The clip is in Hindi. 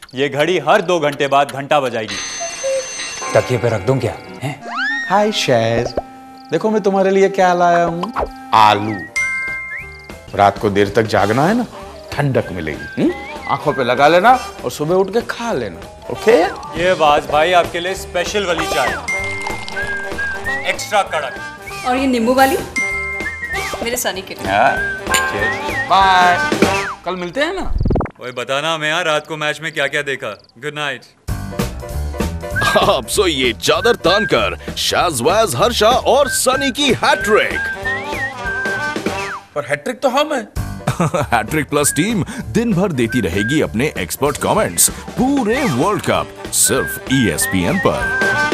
ये घड़ी हर 2 घंटे बाद घंटा बजाएगी। तकिए पे रख दूं क्या? हाय शैज, देखो मैं तुम्हारे लिए क्या लाया हूँ। आलू। रात को देर तक जागना है ना, ठंडक मिलेगी। आंखों पे लगा लेना और सुबह उठ के खा लेना। ओके? ये बाज भाई आपके लिए स्पेशल वाली चाय, एक्स्ट्रा कड़क। और ये नींबू वाली मेरे सनी के लिए। बाय, कल मिलते हैं ना। ओए बताना हमें यार, रात को मैच में क्या क्या देखा। Good night. अब सो ये चादर तान कर शाज़वाज, हर्षा और सनी की हैट्रिक। पर हैट्रिक तो हम है। हैट्रिक प्लस टीम दिन भर देती रहेगी अपने एक्सपर्ट कमेंट्स पूरे वर्ल्ड कप सिर्फ ESPN पर।